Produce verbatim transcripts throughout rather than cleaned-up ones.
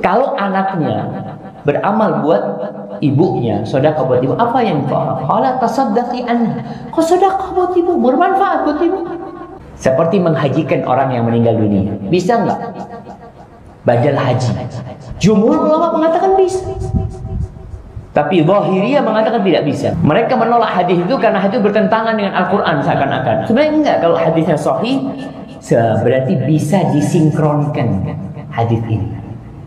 Kalau anaknya beramal buat ibunya, sedekah buat ibu, apa yang fa'al? Qala tasaddaqi anha. Kok sedekah buat ibu, bermanfaat buat ibu. Seperti menghajikan orang yang meninggal dunia. Bisa nggak? Badal haji. Jumhur ulama mengatakan bisa. Tapi Zahiriyah mengatakan tidak bisa. Mereka menolak hadis itu karena hadis bertentangan dengan Al-Quran seakan-akan. Sebenarnya enggak. Kalau hadisnya sahih, berarti bisa disinkronkan hadis ini.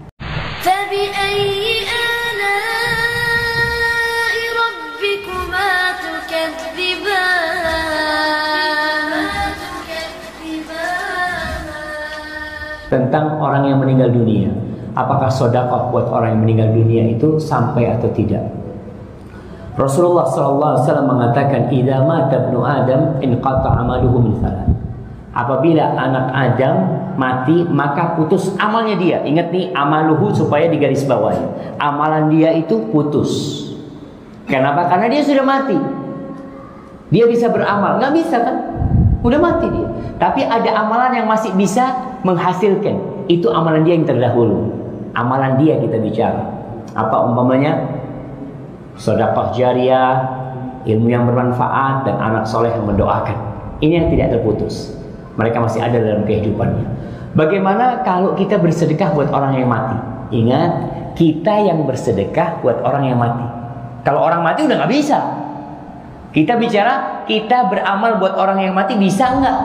Tentang orang yang meninggal dunia, apakah sedekah buat orang yang meninggal dunia itu sampai atau tidak? Rasulullah shallallahu alaihi wasallam mengatakan, "Idza mata ibnu Adam inqata 'amaluhu min thalath." Apabila anak Adam mati, maka putus amalnya dia. Ingat nih, amaluhu supaya digaris bawahi. Amalan dia itu putus. Kenapa? Karena dia sudah mati. Dia bisa beramal, nggak bisa kan? Udah mati dia. Tapi ada amalan yang masih bisa menghasilkan. Itu amalan dia yang terdahulu. Amalan dia kita bicara. Apa umpamanya? Sedekah jariyah, ilmu yang bermanfaat, dan anak soleh yang mendoakan. Ini yang tidak terputus. Mereka masih ada dalam kehidupannya. Bagaimana kalau kita bersedekah buat orang yang mati? Ingat, kita yang bersedekah buat orang yang mati. Kalau orang mati udah nggak bisa. Kita bicara, kita beramal buat orang yang mati, bisa nggak?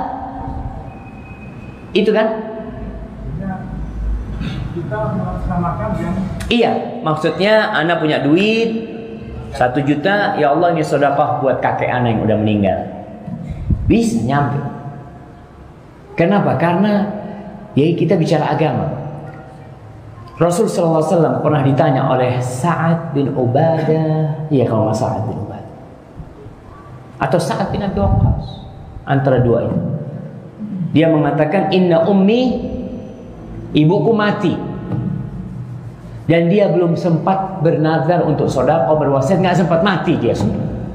Itu kan? Kita melaksanakan yang... Iya, maksudnya anak punya duit satu juta, ya Allah ini sedekah buat kakek anak yang udah meninggal. Bisa nyampe. Kenapa? Karena ya kita bicara agama. Rasul sallallahu alaihi wasallam pernah ditanya oleh Sa'ad bin Ubadah, iya kalau nggak Sa'ad bin Ubadah, atau Sa'ad bin Abi Waqqas, antara dua itu. Dia mengatakan, inna ummi, ibuku mati, dan dia belum sempat bernazar untuk sedekah, berwasiat, nggak sempat mati dia sudah.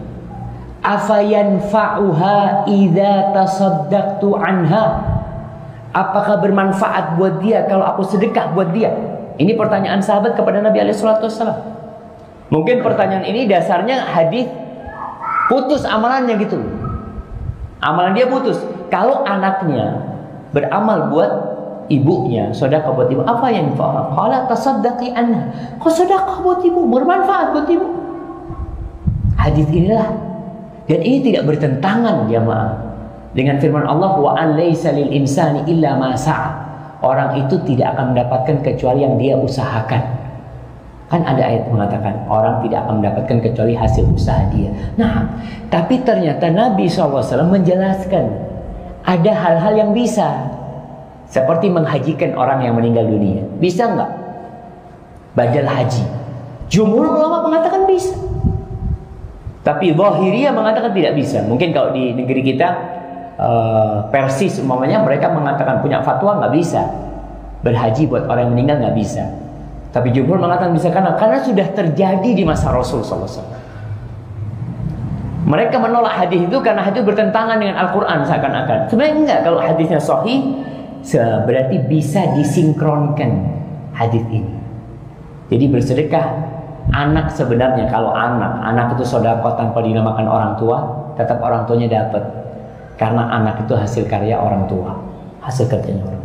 Afayanfa'uha idza tasaddaqtu anha. Apakah bermanfaat buat dia kalau aku sedekah buat dia? Ini pertanyaan sahabat kepada Nabi alaihi salatu wasallam. Mungkin pertanyaan ini dasarnya hadis putus amalannya gitu. Amalan dia putus. Kalau anaknya beramal buat ibunya, sedekah buat ibu, apa yang fa'al? Qala tasaddaqi anha. Kok sedekah buat ibu, bermanfaat buat ibu. Hadis inilah, dan ini tidak bertentangan jamaah dengan firman Allah, wa an laisa lil insani illa ma sa'a. Orang itu tidak akan mendapatkan kecuali yang dia usahakan. Kan ada ayat mengatakan orang tidak akan mendapatkan kecuali hasil usaha dia. Nah, tapi ternyata Nabi shallallahu alaihi wasallam menjelaskan ada hal-hal yang bisa, seperti menghajikan orang yang meninggal dunia. Bisa nggak? Badal haji. Jumhur ulama mengatakan bisa. Tapi Zahiriyah mengatakan tidak bisa. Mungkin kalau di negeri kita uh, Persis umpamanya, mereka mengatakan punya fatwa nggak bisa berhaji buat orang yang meninggal, nggak bisa. Tapi jumhur mengatakan bisa, karena karena sudah terjadi di masa Rasul sallallahu alaihi wasallam. Mereka menolak hadis itu karena hadis bertentangan dengan Al-Quran seakan-akan. Sebenarnya enggak. Kalau hadisnya sahih, berarti bisa disinkronkan hadis ini. Jadi bersedekah anak sebenarnya, kalau anak anak itu sedekah tanpa dinamakan orang tua, tetap orang tuanya dapat, karena anak itu hasil karya orang tua, hasil kerjanya orang tua.